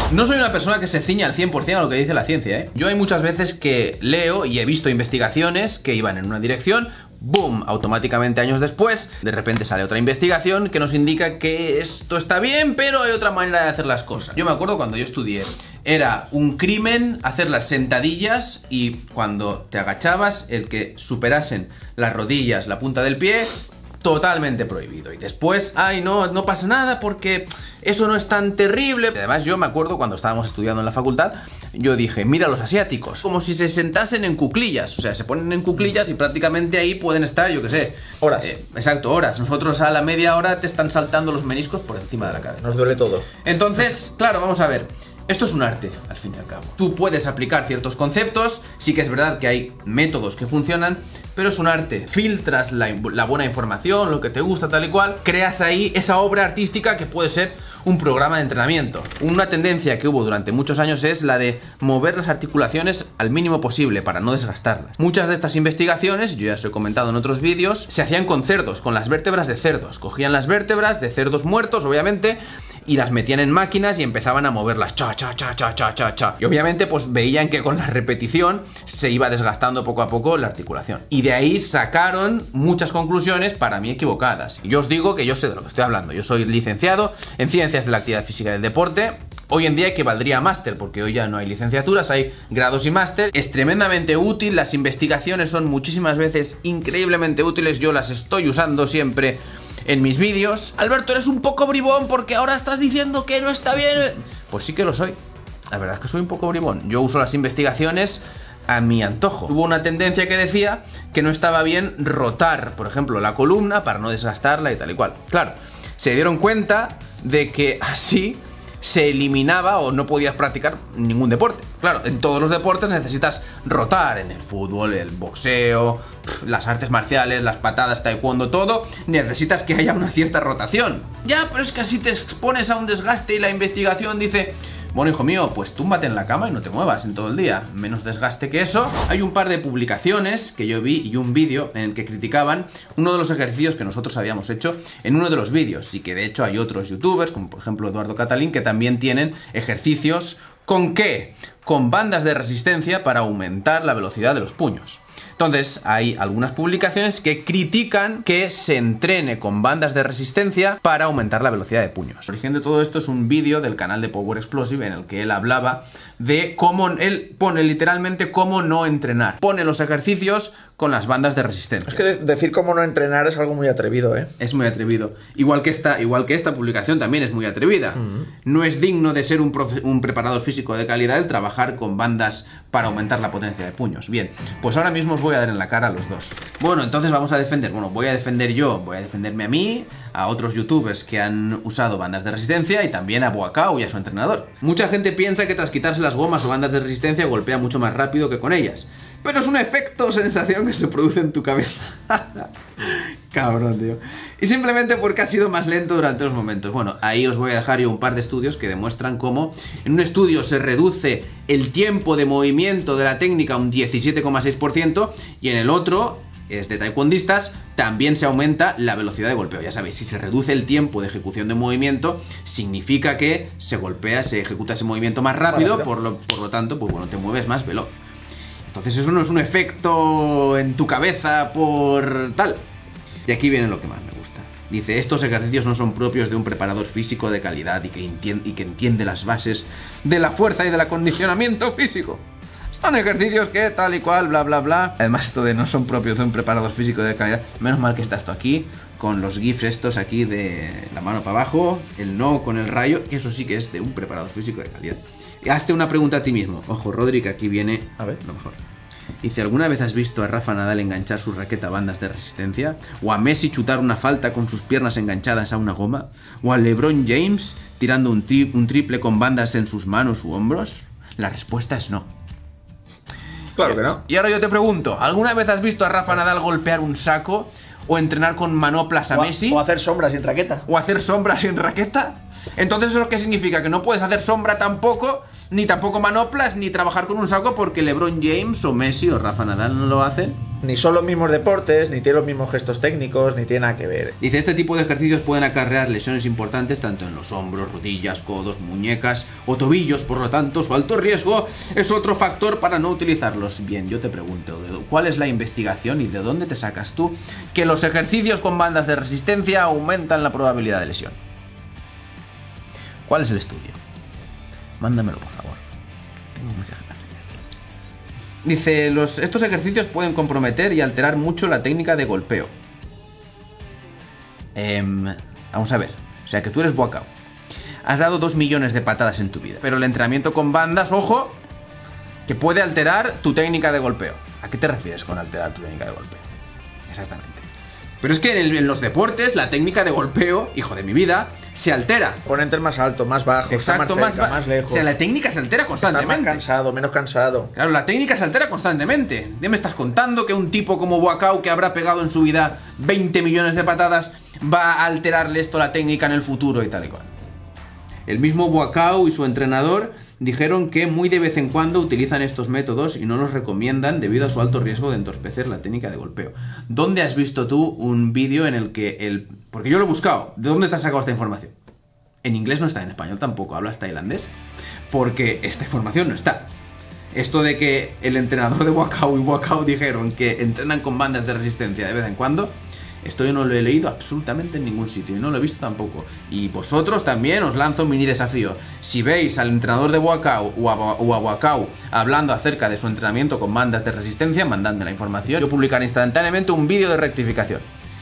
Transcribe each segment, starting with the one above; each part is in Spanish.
No soy una persona que se ciña al 100% a lo que dice la ciencia, ¿eh? Yo hay muchas veces que leo y he visto investigaciones que iban en una dirección, ¡boom! Automáticamente años después, de repente sale otra investigación que nos indica que esto está bien, pero hay otra manera de hacer las cosas. Yo me acuerdo cuando yo estudié, era un crimen hacer las sentadillas y cuando te agachabas, el que superasen las rodillas, la punta del pie, totalmente prohibido. Y después, ay, no pasa nada porque eso no es tan terrible. Además, yo me acuerdo cuando estábamos estudiando en la facultad, yo dije, mira los asiáticos, como si se sentasen en cuclillas. O sea, se ponen en cuclillas y prácticamente ahí pueden estar, yo qué sé, horas. Exacto, horas. Nosotros a la media hora te están saltando los meniscos por encima de la cabeza. Nos duele todo. Entonces, claro, vamos a ver. Esto es un arte, al fin y al cabo. Tú puedes aplicar ciertos conceptos, sí que es verdad que hay métodos que funcionan, pero es un arte. Filtras la buena información, lo que te gusta, tal y cual, creas ahí esa obra artística que puede ser un programa de entrenamiento. Una tendencia que hubo durante muchos años es la de mover las articulaciones al mínimo posible para no desgastarlas. Muchas de estas investigaciones, yo ya os he comentado en otros vídeos, se hacían con cerdos, con las vértebras de cerdos. Cogían las vértebras de cerdos muertos, obviamente, y las metían en máquinas y empezaban a moverlas, cha. Y obviamente pues veían que con la repetición se iba desgastando poco a poco la articulación. Y de ahí sacaron muchas conclusiones para mí equivocadas. Y yo os digo que yo sé de lo que estoy hablando. Yo soy licenciado en Ciencias de la Actividad Física y del Deporte. Hoy en día equivaldría a máster, porque hoy ya no hay licenciaturas, hay grados y máster. Es tremendamente útil, las investigaciones son muchísimas veces increíblemente útiles. Yo las estoy usando siempre en mis vídeos. Alberto, eres un poco bribón porque ahora estás diciendo que no está bien. Pues sí que lo soy. La verdad es que soy un poco bribón. Yo uso las investigaciones a mi antojo. Hubo una tendencia que decía que no estaba bien rotar, por ejemplo, la columna para no desgastarla y tal y cual. Claro, se dieron cuenta de que así se eliminaba o no podías practicar ningún deporte. Claro, en todos los deportes necesitas rotar, en el fútbol, el boxeo, las artes marciales, las patadas, taekwondo, todo, necesitas que haya una cierta rotación. Ya, pero es que así te expones a un desgaste y la investigación dice, bueno, hijo mío, pues túmbate en la cama y no te muevas en todo el día. Menos desgaste que eso. Hay un par de publicaciones que yo vi y un vídeo en el que criticaban uno de los ejercicios que nosotros habíamos hecho en uno de los vídeos. Y que de hecho hay otros youtubers, como por ejemplo Eduardo Catalín, que también tienen ejercicios ¿con qué? Con bandas de resistencia para aumentar la velocidad de los puños. Entonces, hay algunas publicaciones que critican que se entrene con bandas de resistencia para aumentar la velocidad de puños. El origen de todo esto es un vídeo del canal de Power Explosive en el que él hablaba de cómo, él pone literalmente cómo no entrenar. Pone los ejercicios con las bandas de resistencia. Es que decir cómo no entrenar es algo muy atrevido, ¿eh? Es muy atrevido. Igual que esta publicación también es muy atrevida. No es digno de ser un preparador físico de calidad el trabajar con bandas para aumentar la potencia de puños. Bien, pues ahora mismo os voy a dar en la cara a los dos. Bueno, entonces vamos a defender. Bueno, voy a defender yo, voy a defenderme a mí, a otros youtubers que han usado bandas de resistencia y también a Boacao y a su entrenador. Mucha gente piensa que tras quitarse las gomas o bandas de resistencia golpea mucho más rápido que con ellas. Pero es un efecto o sensación que se produce en tu cabeza. Cabrón, tío. Y simplemente porque ha sido más lento durante los momentos. Bueno, ahí os voy a dejar yo un par de estudios que demuestran cómo en un estudio se reduce el tiempo de movimiento de la técnica un 17,6% y en el otro, es de taekwondistas, también se aumenta la velocidad de golpeo. Ya sabéis, si se reduce el tiempo de ejecución de movimiento, significa que se ejecuta ese movimiento más rápido, por lo tanto, pues bueno, te mueves más veloz. Entonces eso no es un efecto en tu cabeza por tal. Y aquí viene lo que más me gusta. Dice, estos ejercicios no son propios de un preparador físico de calidad y que entiende las bases de la fuerza y del acondicionamiento físico. Son ejercicios que tal y cual, bla, bla, bla. Además, esto de no son propios de un preparador físico de calidad. Menos mal que está esto aquí, con los gifs estos aquí de la mano para abajo, el no con el rayo, que eso sí que es de un preparador físico de calidad. Y hazte una pregunta a ti mismo. Ojo, Rodri, que aquí viene, a ver, lo mejor. Dice, ¿alguna vez has visto a Rafa Nadal enganchar su raqueta a bandas de resistencia? ¿O a Messi chutar una falta con sus piernas enganchadas a una goma? ¿O a LeBron James tirando un triple con bandas en sus manos u hombros? La respuesta es no. Claro que no. Y ahora yo te pregunto, ¿alguna vez has visto a Rafa Nadal golpear un saco? ¿O entrenar con manoplas a Messi? O hacer sombras sin raqueta. ¿O hacer sombras sin raqueta? Entonces ¿eso qué significa? Que no puedes hacer sombra tampoco, ni tampoco manoplas, ni trabajar con un saco porque LeBron James o Messi o Rafa Nadal no lo hacen. Ni son los mismos deportes, ni tienen los mismos gestos técnicos, ni tiene nada que ver. Dice, este tipo de ejercicios pueden acarrear lesiones importantes tanto en los hombros, rodillas, codos, muñecas o tobillos, por lo tanto su alto riesgo es otro factor para no utilizarlos. Bien, yo te pregunto, ¿cuál es la investigación y de dónde te sacas tú que los ejercicios con bandas de resistencia aumentan la probabilidad de lesión? ¿Cuál es el estudio? Mándamelo, por favor. Tengo muchas ganas. Dice, estos ejercicios pueden comprometer y alterar mucho la técnica de golpeo. Vamos a ver. O sea que tú eres Buakaw. Has dado 2 millones de patadas en tu vida. Pero el entrenamiento con bandas, ojo, que puede alterar tu técnica de golpeo. ¿A qué te refieres con alterar tu técnica de golpeo? Exactamente. Pero es que en los deportes la técnica de golpeo, hijo de mi vida, se altera. Oponentes más alto, más bajo, exacto, más cerca, más lejos. O sea, la técnica se altera constantemente. Estás más cansado, menos cansado. Claro, la técnica se altera constantemente. ¿Ya me estás contando que un tipo como Buakaw, que habrá pegado en su vida 20 millones de patadas, va a alterarle esto la técnica en el futuro y tal y cual? El mismo Buakaw y su entrenador dijeron que muy de vez en cuando utilizan estos métodos y no los recomiendan debido a su alto riesgo de entorpecer la técnica de golpeo. ¿Dónde has visto tú un vídeo en el que porque yo lo he buscado, ¿de dónde te has sacado esta información? En inglés no está, en español tampoco, ¿hablas tailandés? Porque esta información no está. Esto de que el entrenador de Buakaw y Buakaw dijeron que entrenan con bandas de resistencia de vez en cuando, esto yo no lo he leído absolutamente en ningún sitio y no lo he visto tampoco. Y vosotros también os lanzo un mini desafío. Si veis al entrenador de Buakaw o a Buakaw hablando acerca de su entrenamiento con bandas de resistencia, mandadme la información. Yo publicaré instantáneamente un vídeo de rectificación.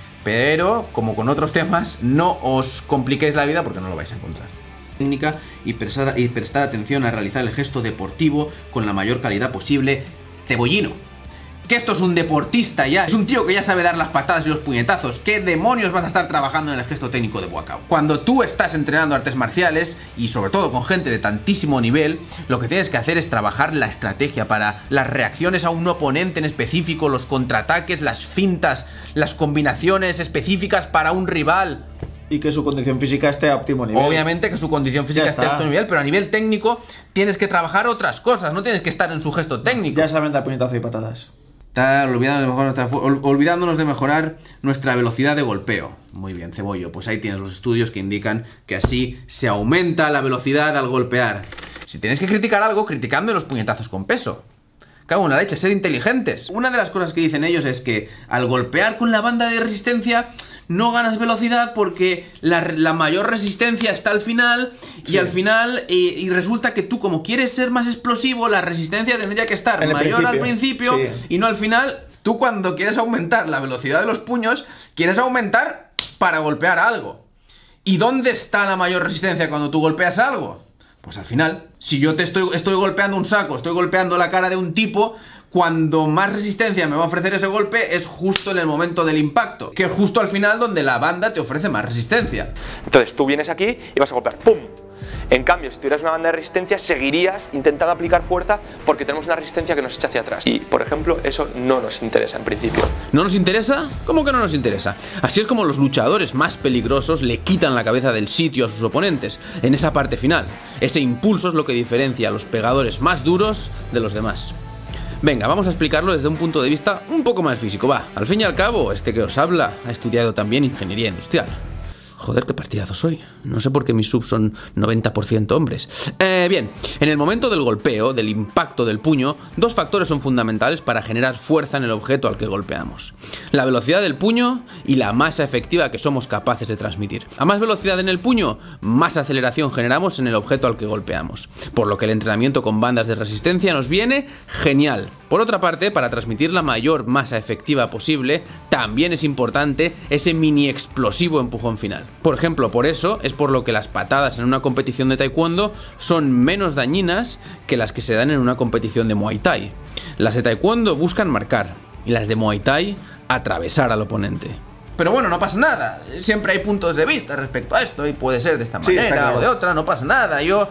Pero, como con otros temas, no os compliquéis la vida porque no lo vais a encontrar. Técnica y prestar atención a realizar el gesto deportivo con la mayor calidad posible. Cebollino. Que esto es un deportista ya, es un tío que ya sabe dar las patadas y los puñetazos. ¿Qué demonios vas a estar trabajando en el gesto técnico de Buakaw? Cuando tú estás entrenando artes marciales, y sobre todo con gente de tantísimo nivel, lo que tienes que hacer es trabajar la estrategia para las reacciones a un oponente en específico, los contraataques, las fintas, las combinaciones específicas para un rival. Y que su condición física esté a óptimo nivel. Obviamente que su condición física esté a óptimo nivel, pero a nivel técnico tienes que trabajar otras cosas, no tienes que estar en su gesto técnico. Ya saben dar puñetazo y patadas. Está olvidándonos de mejorar nuestra velocidad de golpeo. Muy bien, Cebollo, pues ahí tienes los estudios que indican que así se aumenta la velocidad al golpear. Si tenéis que criticar algo, criticadme los puñetazos con peso. Cago en la leche, ser inteligentes. Una de las cosas que dicen ellos es que al golpear con la banda de resistencia no ganas velocidad porque la mayor resistencia está al final y sí. Al final y resulta que tú, como quieres ser más explosivo, la resistencia tendría que estar mayor al principio sí. Y no al final. Tú, cuando quieres aumentar la velocidad de los puños, quieres aumentar para golpear algo. ¿Y dónde está la mayor resistencia cuando tú golpeas algo? Pues al final. Si yo estoy golpeando un saco, estoy golpeando la cara de un tipo, cuando más resistencia me va a ofrecer ese golpe es justo en el momento del impacto, que es justo al final donde la banda te ofrece más resistencia. Entonces tú vienes aquí y vas a golpear, ¡pum! En cambio, si tuvieras una banda de resistencia, seguirías intentando aplicar fuerza porque tenemos una resistencia que nos echa hacia atrás. Y, por ejemplo, eso no nos interesa en principio. ¿No nos interesa? ¿Cómo que no nos interesa? Así es como los luchadores más peligrosos le quitan la cabeza del sitio a sus oponentes, en esa parte final. Ese impulso es lo que diferencia a los pegadores más duros de los demás. Venga, vamos a explicarlo desde un punto de vista un poco más físico, va. Al fin y al cabo, este que os habla ha estudiado también ingeniería industrial. Joder, qué partidazo soy. No sé por qué mis subs son 90% hombres. Bien, en el momento del golpeo, del impacto del puño, dos factores son fundamentales para generar fuerza en el objeto al que golpeamos. La velocidad del puño y la masa efectiva que somos capaces de transmitir. A más velocidad en el puño, más aceleración generamos en el objeto al que golpeamos. Por lo que el entrenamiento con bandas de resistencia nos viene genial. Por otra parte, para transmitir la mayor masa efectiva posible, también es importante ese mini explosivo empujón final. Por ejemplo, por eso es por lo que las patadas en una competición de taekwondo son menos dañinas que las que se dan en una competición de muay thai. Las de taekwondo buscan marcar y las de muay thai atravesar al oponente. Pero bueno, no pasa nada, siempre hay puntos de vista respecto a esto y puede ser de esta manera o de otra, no pasa nada. Yo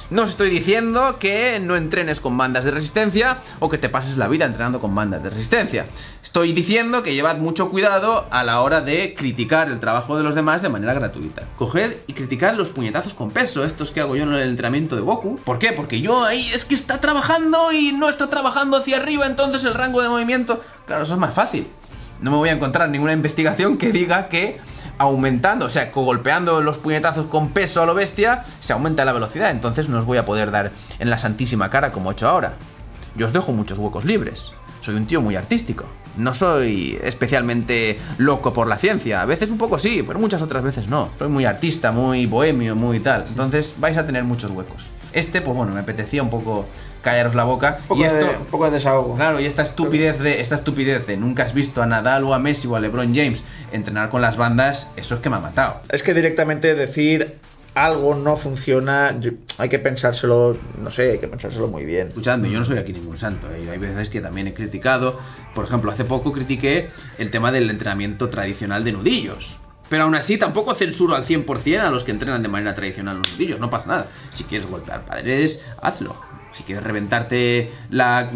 No os estoy diciendo que no entrenes con bandas de resistencia o que te pases la vida entrenando con bandas de resistencia. Estoy diciendo que llevad mucho cuidado a la hora de criticar el trabajo de los demás de manera gratuita. Coged y criticad los puñetazos con peso, estos que hago yo en el entrenamiento de Goku. ¿Por qué? Porque yo ahí es que está trabajando y no está trabajando hacia arriba, entonces el rango de movimiento... Claro, eso es más fácil. No me voy a encontrar ninguna investigación que diga que aumentando, o sea, golpeando los puñetazos con peso a lo bestia, se aumenta la velocidad. Entonces no os voy a poder dar en la santísima cara como he hecho ahora. Yo os dejo muchos huecos libres. Soy un tío muy artístico. No soy especialmente loco por la ciencia. A veces un poco sí, pero muchas otras veces no. Soy muy artista, muy bohemio, muy tal. Entonces vais a tener muchos huecos. Pues bueno, me apetecía un poco callaros la boca. Un poco de desahogo. Claro, y esta estupidez de nunca has visto a Nadal o a Messi o a LeBron James entrenar con las bandas, eso es que me ha matado. Es que directamente decir algo no funciona, hay que pensárselo, no sé, hay que pensárselo muy bien. Escuchadme, yo no soy aquí ningún santo, ¿eh? Hay veces que también he criticado, por ejemplo, hace poco critiqué el tema del entrenamiento tradicional de nudillos. Pero aún así tampoco censuro al 100% a los que entrenan de manera tradicional los nudillos, no pasa nada. Si quieres golpear paredes, hazlo. Si quieres reventarte la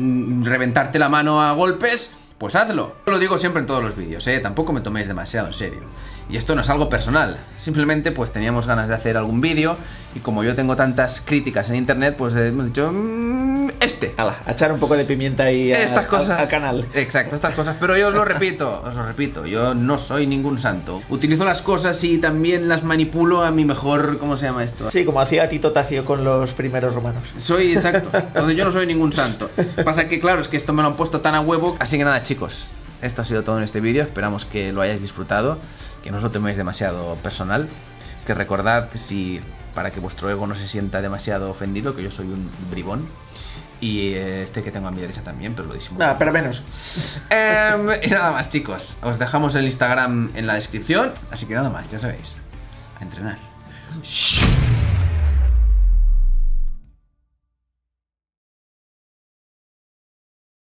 mano a golpes, pues hazlo. Yo lo digo siempre en todos los vídeos, tampoco me toméis demasiado en serio. Y esto no es algo personal, simplemente pues teníamos ganas de hacer algún vídeo y como yo tengo tantas críticas en internet, pues hemos dicho... Ala, a echar un poco de pimienta ahí al canal. Exacto, estas cosas, pero yo os lo repito, yo no soy ningún santo. Utilizo las cosas y también las manipulo a mi mejor... ¿Cómo se llama esto? Sí, como hacía Tito Tacio con los primeros romanos. Soy, exacto, entonces yo no soy ningún santo. Pasa que claro, es que esto me lo han puesto tan a huevo. Así que nada, chicos, esto ha sido todo en este vídeo, esperamos que lo hayáis disfrutado, que no os lo toméis demasiado personal, que recordad, para que vuestro ego no se sienta demasiado ofendido, que yo soy un bribón. Y que tengo a mi derecha también, pero lo disimulo. Nada, pero menos. Y nada más, chicos. Os dejamos el Instagram en la descripción. Así que nada más, ya sabéis. A entrenar.